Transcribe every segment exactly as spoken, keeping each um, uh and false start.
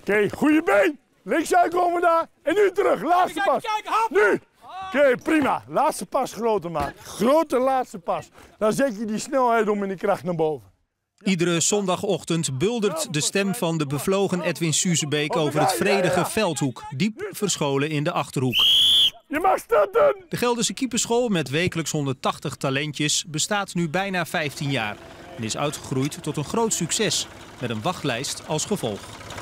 Oké, goede been. Links uitkomen daar. En nu terug. Laatste pas. Nu. Oké, prima. Laatste pas groter maken. Grote laatste pas. Dan zet je die snelheid om en die kracht naar boven. Iedere zondagochtend buldert de stem van de bevlogen Edwin Suzebeek over het vredige Veldhoek, diep verscholen in de Achterhoek. Je mag starten! De Gelderse keeperschool met wekelijks honderdtachtig talentjes bestaat nu bijna vijftien jaar en is uitgegroeid tot een groot succes met een wachtlijst als gevolg.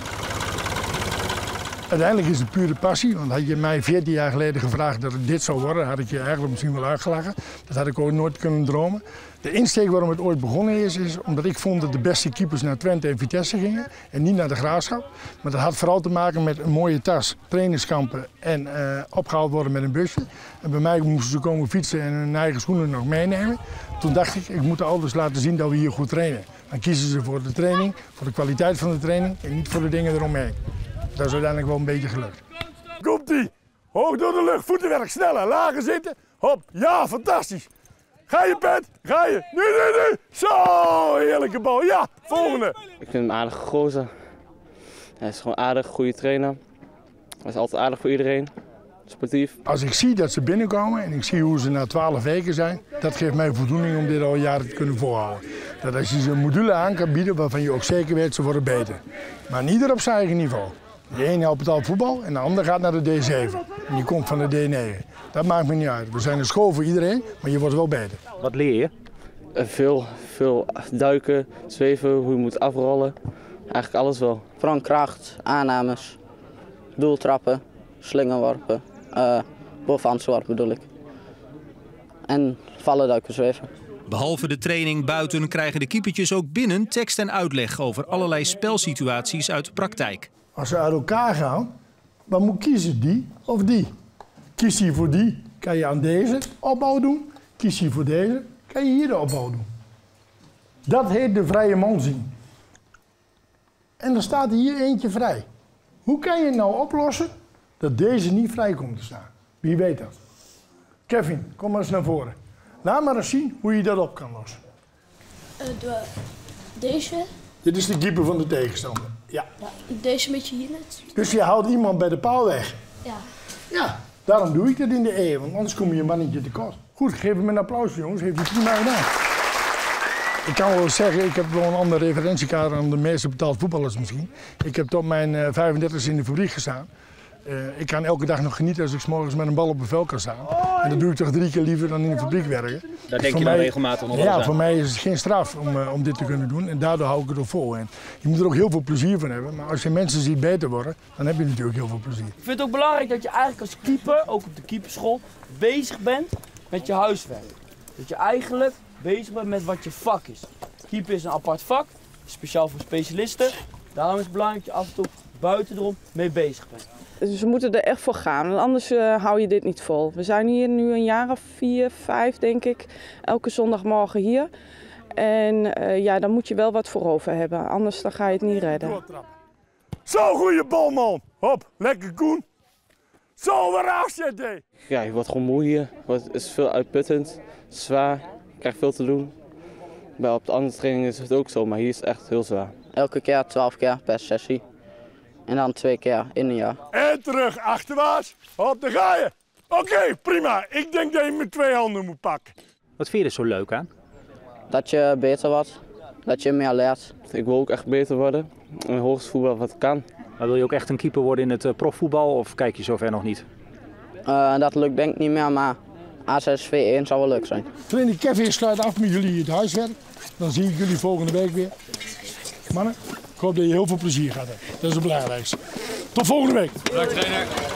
Uiteindelijk is het pure passie, want had je mij veertien jaar geleden gevraagd dat het dit zou worden, had ik je eigenlijk misschien wel uitgelachen. Dat had ik ooit nooit kunnen dromen. De insteek waarom het ooit begonnen is, is omdat ik vond dat de beste keepers naar Twente en Vitesse gingen en niet naar de Graafschap. Maar dat had vooral te maken met een mooie tas, trainingskampen en uh, opgehaald worden met een busje. En bij mij moesten ze komen fietsen en hun eigen schoenen nog meenemen. Toen dacht ik, ik moet de ouders laten zien dat we hier goed trainen. Dan kiezen ze voor de training, voor de kwaliteit van de training en niet voor de dingen eromheen. Dat is uiteindelijk wel een beetje gelukt. Komt-ie! Hoog door de lucht, voetenwerk, sneller, lager zitten. Hop, ja, fantastisch. Ga je, Pet, ga je. Nu, nu, nu. Zo, heerlijke bal. Ja, volgende. Ik vind hem aardig gozer. Hij is gewoon aardig, goede trainer. Hij is altijd aardig voor iedereen. Sportief. Als ik zie dat ze binnenkomen en ik zie hoe ze na twaalf weken zijn, dat geeft mij voldoening om dit al jaren te kunnen volhouden. Dat als je ze een module aan kan bieden waarvan je ook zeker weet ze worden beter. Maar niet ieder op zijn eigen niveau. De een helpt al voetbal en de ander gaat naar de D zeven. En die komt van de D negen. Dat maakt me niet uit. We zijn een school voor iedereen, maar je wordt wel beter. Wat leer je? Veel, veel duiken, zweven, hoe je moet afrollen. Eigenlijk alles wel. Vooral kracht, aannames, doeltrappen, slingerworpen, uh, bovenhandsworpen bedoel ik. En vallen, duiken, zweven. Behalve de training buiten krijgen de keepertjes ook binnen tekst en uitleg over allerlei spelsituaties uit de praktijk. Als ze uit elkaar gaan, dan moet je kiezen die of die. Kies je voor die, kan je aan deze opbouw doen. Kies je voor deze, kan je hier de opbouw doen. Dat heet de vrije man zien. En er staat hier eentje vrij. Hoe kan je nou oplossen dat deze niet vrij komt te staan? Wie weet dat? Kevin, kom maar eens naar voren. Laat maar eens zien hoe je dat op kan lossen. Uh, de, deze? Dit is de keeper van de tegenstander. Ja. Ja, deze een beetje hier net. Dus je haalt iemand bij de paal weg. Ja. Ja, daarom doe ik dat in de E, want anders kom je een mannetje tekort. Goed, geef hem een applaus, jongens. Heeft hij prima gedaan. Ik kan wel zeggen, ik heb wel een ander referentiekader dan de meeste betaald voetballers misschien. Ik heb tot mijn uh, vijfendertigste in de fabriek gestaan. Uh, ik kan elke dag nog genieten als ik 's morgens met een bal op een veld kan staan. En dat doe ik toch drie keer liever dan in de fabriek werken. Daar denk je dan regelmatig nog Ja, aan? voor mij is het geen straf om, uh, om dit te kunnen doen en daardoor hou ik het ook vol. En je moet er ook heel veel plezier van hebben, maar als je mensen ziet beter worden, dan heb je natuurlijk heel veel plezier. Ik vind het ook belangrijk dat je eigenlijk als keeper, ook op de keeperschool, bezig bent met je huiswerk. Dat je eigenlijk bezig bent met wat je vak is. Keeper is een apart vak, speciaal voor specialisten. Daarom is het belangrijk dat je af en toe buiten erom mee bezig bent. Dus we moeten er echt voor gaan, want anders uh, hou je dit niet vol. We zijn hier nu een jaar of vier, vijf denk ik, elke zondagmorgen hier. En uh, ja, dan moet je wel wat voor over hebben, anders dan ga je het niet redden. Zo, goede bal, man. Hop, lekker Koen. Zo, waar afzet je? Ja, je wordt gewoon moe hier. Het is veel uitputtend, zwaar, je krijgt veel te doen. Bij op de andere trainingen is het ook zo, maar hier is het echt heel zwaar. Elke keer twaalf keer per sessie. En dan twee keer in een jaar. En terug, achterwaarts. Hop, daar ga je. Oké, okay, prima. Ik denk dat je met twee handen moet pakken. Wat vind je er zo leuk aan? Dat je beter wordt. Dat je meer leert. Ik wil ook echt beter worden. In hoogste voetbal wat kan. Maar wil je ook echt een keeper worden in het uh, profvoetbal of kijk je zover nog niet? Uh, dat lukt denk ik niet meer, maar A zes V één zou wel leuk zijn. Trainer Kevin sluit af met jullie het huiswerk. Dan zie ik jullie volgende week weer. Mannen, ik hoop dat je heel veel plezier gaat hebben. Dat is het belangrijkste. Tot volgende week. Bedankt, trainer.